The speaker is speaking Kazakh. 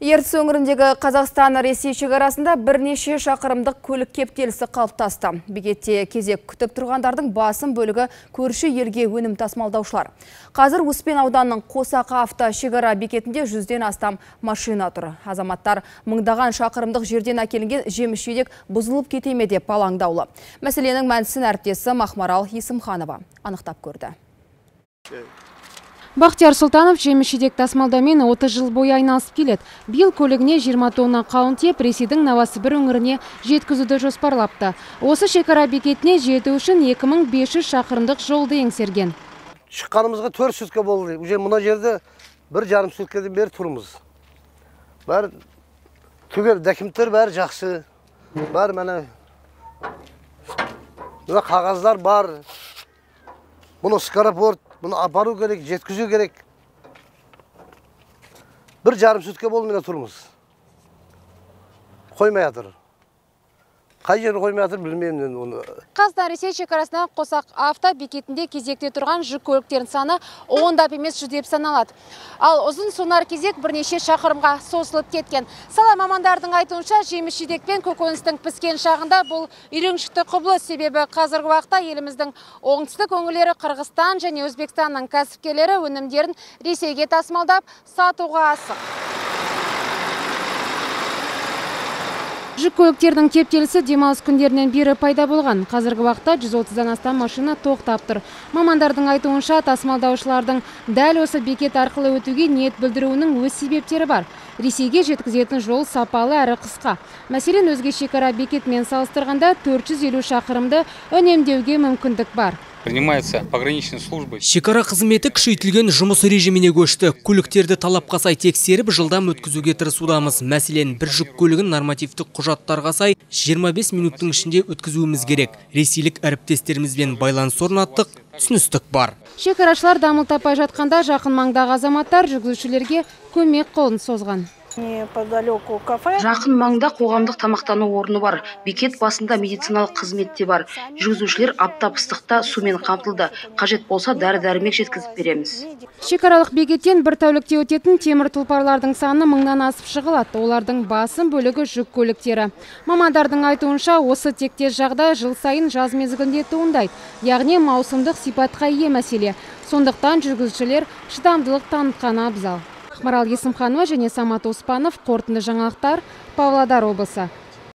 Ертіс өңіріндегі Қазақстан-Ресей шекарасында бірнеше шақырымдық көлік кептелісі қалыптасты. Бекетте кезек күтіп тұрғандардың басым бөлігі көрші елге өнім тасымалдаушылар. Қазір Успен ауданының Қосақы авто шекара бекетінде 100-ден астам машина тұр. Азаматтар мыңдаған шақырымдық жерден әкелінген жеміс-жидек бұзылып кете ме деп алаңдаулы. Мәселенің мәнісін әріптесі Махмарал Есімханова анықтап көрді. Бақтияр Сұлтанов жеміс-жидек тасымалдаумен 30 жыл бойы айналысып келеді. Биыл көлігіне 20 тонна қауын тиеп, Ресейдің Новосібір өңіріне жеткізуді жоспарлапты. Осы шекара бекетіне жету үшін 2500 шақырымдық жолды еңсерген. Шыққанымызға 4 сутка болды. Уже мына жерде 1,5 суткадан бері тұрмыз. Бәрі түгел документтер бәрі жақсы. Бәрі міне қағаздар бар. Бұны скоропорт, бұны апару керек, жеткізу керек. 1,5 сутка болды міне тұрмыз. Қоймай жатыр. Қай жері қоймай жатыр білмеймін оны. Қазақстан-Ресей шекарасына Қосақ авто бекетінде кезекте тұрған жүк көліктерінің саны ондап емес жүздеп саналады. Ал ұзын сонар кезек бірнеше шақырымға созылып кеткен. Сала мамандардың айтуынша жеміс-жидек пен көкөністің піскен шағында бұл үйреншікті құбылыс, себебі қазіргі уақытта еліміздің оңтүстік өңірлері Қырғызстан және Өзбекстанның кәсіпкерлері өнімдерін Ресейге тасымалдап сатуға асық. Жүк көліктердің кептелісі демалыс күндерінен бері пайда болған. Қазіргі уақытта 130-дан астам машина тоқтап тұр. Мамандардың айтуынша тасымалдаушылардың дәл осы бекет арқылы өтуге ниет білдіруінің өз себептері бар. Ресейге жеткізетін жол сапалы әрі қысқа. Мәселен, өзге шекара бекетімен салыстырғанда 450 шақырымды үнемдеуге мүмкіндік бар. Принимается пограничной службой. Шекара қызметі күшейтілген жұмыс режиміне көшті. Көліктерді талапқа сай тексеріп, жылдам өткізуге тырысудамыз. Мәселен, бір жүк көлігін нормативтік құжаттарға сай 25 минуттың ішінде өткізуіміз керек. Ресейлік әріптестерімізбен байланыс орнаттық, түсіністік бар. Шекарашылар дамыл таппай жатқанда жақын маңдағы азаматтар жүргізушілерге көмек қолын созған. Жақын маңда қоғамдық тамақтану орны бар. Бекет басында медициналық қызмет те бар. Жүргізушілер аптап ыстықта сумен қамтылды. Қажет болса дәрі-дәрмек жеткізіп береміз. Шекаралық бекеттен бір тәулікте өтетін темір тұлпарлардың саны 1000-нан асып жығылады. Олардың басым бөлігі жүк көліктері. Мамандардың айтуынша, осы тектес жағдай жыл сайын жаз мезгілінде туындайды. Яғни маусымдық сипатқа ие мәселе. Сондықтан жүргізушілер шыдамдылық танытқаны абзал. Махмарал Есімханова және Самат Оспанов, қорытынды жаңалықтар, Павлодар облысы.